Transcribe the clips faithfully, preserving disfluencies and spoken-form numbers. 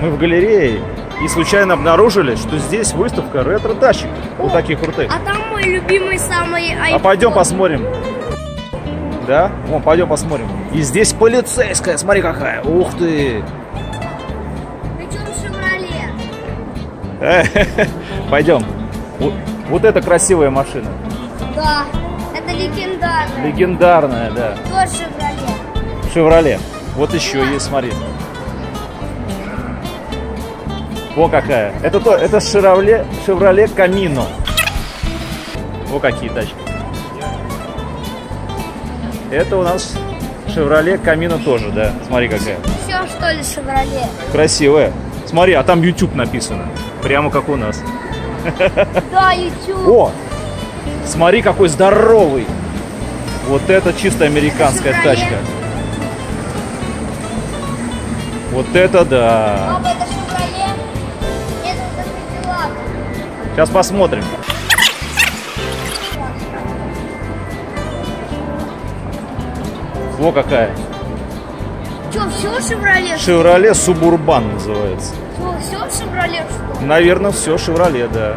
Мы в галерее и случайно обнаружили, что здесь выставка ретро-тачек. Вот таких крутых. А там мой любимый самый iPhone. А пойдем посмотрим. Да? Вон, пойдем посмотрим. И здесь полицейская, смотри какая. Ух ты. Причем Шевроле. Пойдем. Вот, вот это красивая машина. Да, это легендарная. Легендарная, да. Тоже Шевроле. Шевроле. Вот еще есть, смотри. Во какая. Это то, это Шевроле, Шевроле Камино. Во какие тачки. Это у нас Шевроле Камино тоже, да. Смотри какая. Все, что ли, Шевроле. Красивая. Смотри, а там YouTube написано. Прямо как у нас. Да, YouTube. О! Смотри, какой здоровый. Вот это чисто американская Шевроле. тачка. Вот это да. Папа, это Шевроле. Это Кадиллак. Сейчас посмотрим. Во какая. Че, все Шевроле? Шевроле Субурбан называется. Все Шевроле, что ли? Наверное, все Шевроле, да.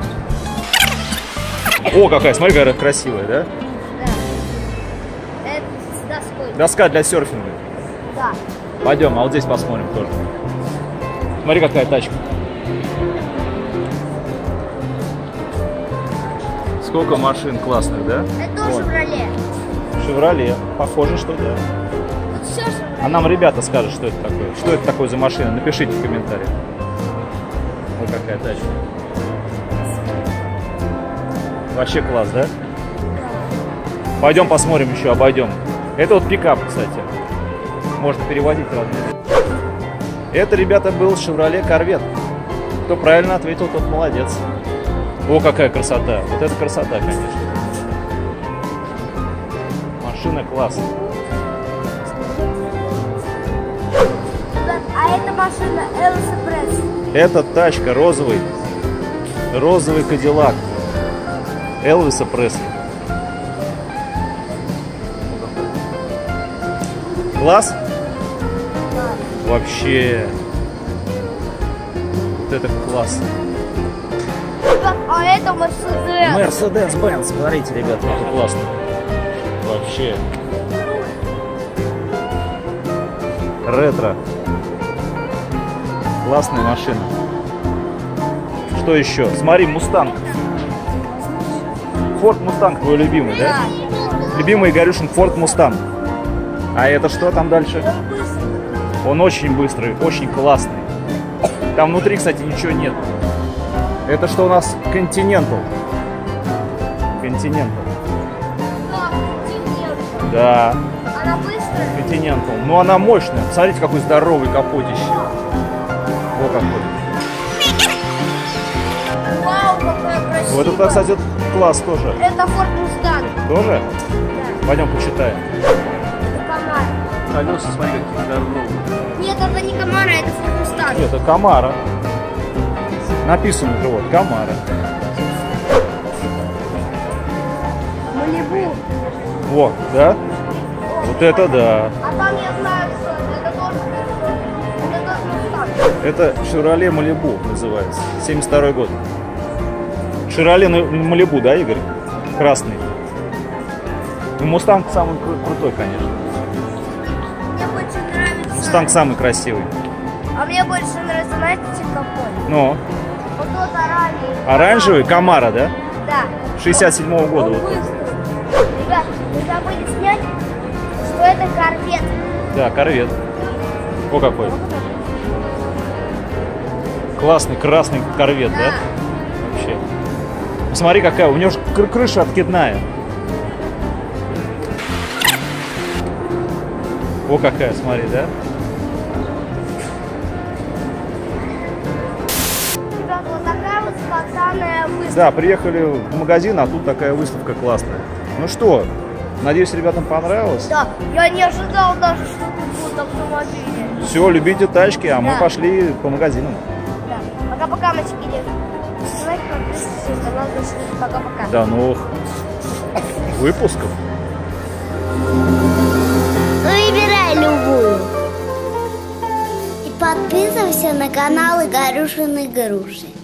О, какая, смотри, какая красивая, да? Да. Это с доской. Доска для серфинга. Да. Пойдем, а вот здесь посмотрим тоже. Смотри, какая тачка. Сколько машин классных, да? Это тоже Шевроле. Шевроле. Похоже, что да. Тут все Шевроле. А нам ребята скажут, что это такое. Что это такое за машина? Напишите в комментариях. Вот какая тачка. Вообще класс, да? Пойдем посмотрим еще, обойдем. Это вот пикап, кстати. Можно переводить разные. Это, ребята, был Chevrolet Corvette. Кто правильно ответил, тот молодец. О, какая красота. Вот это красота, конечно. Машина класс. А эта машина Элвиса Пресли. Это тачка розовый. Розовый Кадиллак Элвиса Пресли. Класс? Вообще. Вот это класс. А это Мерседес. Мерседес-Бенц. Смотрите, ребята, это классно. Вообще. Ретро. Классная машина. Что еще? Смотри, Мустанг. Форд Мустанг твой любимый, да? Любимый Игорюшин Форд Мустанг. А это что там дальше? Он очень быстрый, очень классный. Там внутри, кстати, ничего нет. Это что у нас? Continental. Continental. Да. Она быстрая? Continental. Ну она мощная. Посмотрите, какой здоровый капотище. Вот какой. Вау, какая красивая. Вот это, кстати, класс тоже. Это Ford Mustang. Тоже? Да. Пойдем почитаем. Это Камара. Колеса, смотри, какие здоровые. Нет, это не Камара, это Ford Mustang. Это Камара. Написано же вот, Камара. Малибу. Вот, да? Вот это да. А там я знаю, что это. Это тоже, это тоже Mustang. Это Chevrolet Malibu называется. семьдесят второй год. Chevrolet Malibu, да, Игорь? Красный. Ну, Мустанг самый кру крутой, конечно. Мне больше нравится. Мустанг самый красивый. А мне больше нравится, знаете, какой? Ну, Вот тот оранжевый. оранжевый Камара, да? Да. шестьдесят седьмого года. Он Вот. быстрый. Ребят, вы забыли снять, что это корвет. Да, корвет. О, какой. Классный красный корвет, да? Да. Вообще. Посмотри, какая. У него же кры- крыша откидная. О, какая, смотри, да? Ребят, вот такая вот спонтанная выставка. Да, приехали в магазин, а тут такая выставка классная. Ну что, надеюсь, ребятам понравилось. Да, я не ожидал даже, что тут будут автомобили. Все, любите тачки, а мы Да. пошли по магазинам. Да. Пока-пока, мальчики. Давайте подписывайтесь на канал. Пока-пока. До новых выпусков. Выбирай любую. И подписывайся на канал Игорюшины Груши.